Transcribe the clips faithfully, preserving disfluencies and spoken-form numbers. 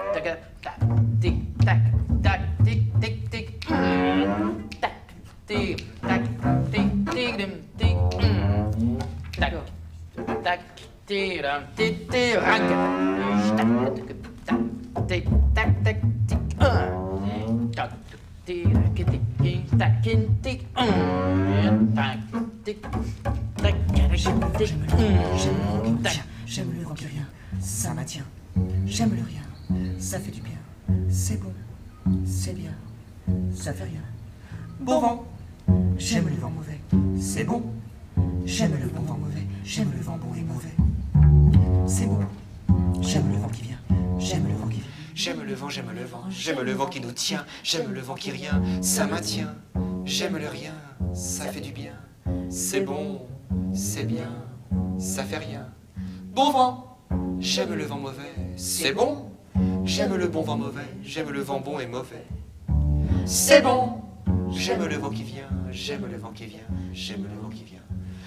tac, tac, tic, tac, tac, tic, tic, tic, tac, tic, tac, tic, tic, dim, tic, tac, tac, tic, ram, tic, tic, rank, tac, tic, tac, tac, tic, tac, tic, tic, tac, tic, tac, tic, tac, J'aime le vent, j'aime le vent, j'aime le vent qui vient, ça maintient. J'aime le rien, ça fait du bien. C'est bon, c'est bien, ça fait rien. Bon vent, j'aime le vent mauvais, c'est bon. J'aime le bon vent mauvais, j'aime le vent bon et mauvais. C'est bon, j'aime le vent qui vient, j'aime le vent qui vient. J'aime le vent, j'aime le vent, j'aime le vent qui nous tient, j'aime le vent qui rien, ça maintient. J'aime le rien, ça fait du bien. C'est bon, c'est bien, ça fait rien. Bon vent, j'aime le vent mauvais, c'est bon. J'aime le bon vent mauvais, j'aime le vent bon et mauvais. C'est bon, j'aime le vent qui vient, j'aime le vent qui vient, j'aime le vent qui vient.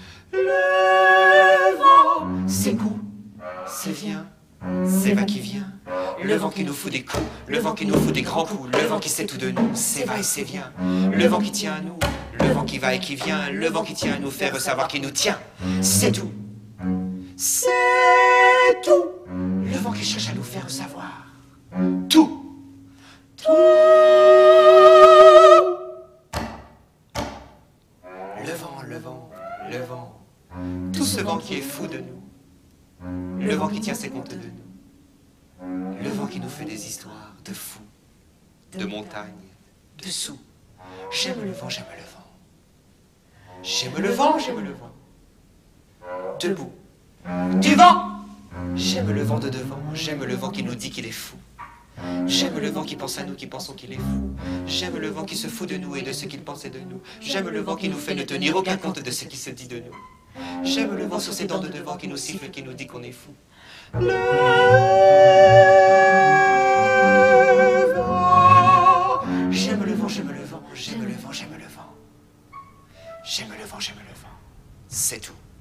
Le vent, c'est coup, c'est vient, c'est va qui vient. Le vent qui nous fout des coups, le vent qui nous fout des grands coups, le vent qui sait tout de nous, c'est va et c'est vient. Le vent qui tient à nous, le vent qui va et qui vient, le vent qui tient à nous faire savoir qu'il nous tient. C'est tout, c'est tout. Le vent qui cherche à nous faire savoir tout, tout. Le vent, le vent, le vent, tout ce vent qui est fou de nous, le vent qui tient ses comptes de nous. Le vent qui nous fait des histoires de fous, de montagnes, de sous. J'aime le vent, j'aime le vent. J'aime le vent, j'aime le vent. Debout. Du vent. J'aime le vent de devant, j'aime le vent qui nous dit qu'il est fou. J'aime le vent qui pense à nous, qui pensons qu'il est fou. J'aime le vent qui se fout de nous et de ce qu'il pensait de nous. J'aime le vent qui nous fait ne tenir aucun compte de ce qui se dit de nous. J'aime le vent sur ses dents de devant qui nous siffle et qui nous dit qu'on est fou. Le vent. J'aime le vent, j'aime le vent, j'aime le vent, j'aime le vent. J'aime le vent, j'aime le vent. C'est tout.